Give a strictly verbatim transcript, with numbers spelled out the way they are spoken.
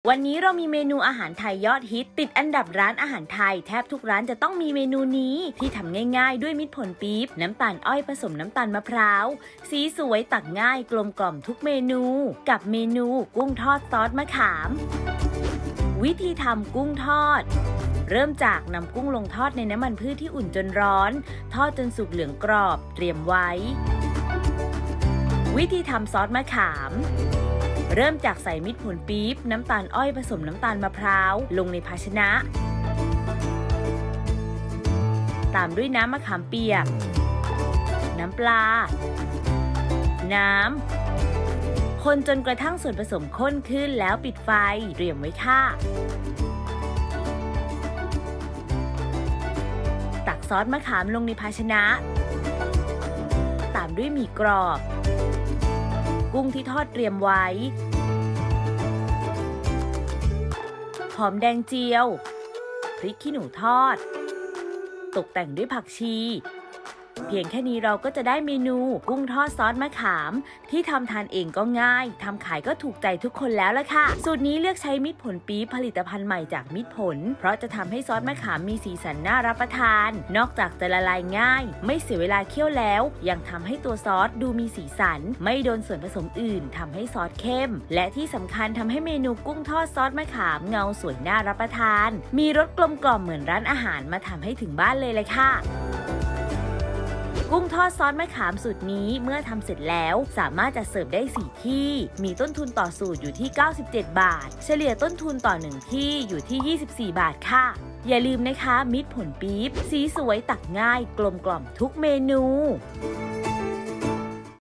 วันนี้เรามีเมนูอาหารไทยยอดฮิตติดอันดับร้านอาหารไทยแทบทุกร้านจะต้องมีเมนูนี้ที่ทำง่ายๆด้วยมิตรผลปี๊บน้ำตาลอ้อยผสมน้ำตาลมะพร้าวสีสวยตักง่ายกลมกล่อมทุกเมนูกับเมนูกุ้งทอดซอสมะขามวิธีทำกุ้งทอดเริ่มจากนำกุ้งลงทอดในน้ำมันพืชที่อุ่นจนร้อนทอดจนสุกเหลืองกรอบเตรียมไว้วิธีทำซอสมะขามเริ่มจากใส่มิตรผลปี๊บน้ำตาลอ้อยผสมน้ำตาลมะพร้าวลงในภาชนะตามด้วยน้ำมะขามเปียกน้ำปลาน้ำคนจนกระทั่งส่วนผสมข้นขึ้นแล้วปิดไฟเตรียมไว้ค่ะตักซอสมะขามลงในภาชนะตามด้วยหมี่กรอบกุ้งที่ทอดเตรียมไว้หอมแดงเจียวพริกขี้หนูทอดตกแต่งด้วยผักชีเพียงแค่นี้เราก็จะได้เมนูกุ้งทอดซอสมะขามที่ทำทานเองก็ง่ายทำขายก็ถูกใจทุกคนแล้วล่ะค่ะสูตรนี้เลือกใช้มิตรผลปี๊บผลิตภัณฑ์ใหม่จากมิตรผลเพราะจะทำให้ซอสมะขามมีสีสันน่ารับประทานนอกจากจะละลายง่ายไม่เสียเวลาเคี่ยวแล้วยังทำให้ตัวซอสดูมีสีสันไม่โดนส่วนผสมอื่นทำให้ซอสเข้มและที่สำคัญทำให้เมนูกุ้งทอดซอสมะขามเงาสวยน่ารับประทานมีรสกลมกล่อมเหมือนร้านอาหารมาทำให้ถึงบ้านเลยเลยค่ะกุ้งทอดซอสมะขามสูตรนี้เมื่อทำเสร็จแล้วสามารถจะเสิร์ฟได้สี่ที่มีต้นทุนต่อสูตรอยู่ที่เก้าสิบเจ็ดบาทเฉลี่ยต้นทุนต่อหนึ่งที่อยู่ที่ยี่สิบสี่บาทค่ะอย่าลืมนะคะมิตรผลปี๊บสีสวยตักง่ายกลมกล่อมทุกเมนู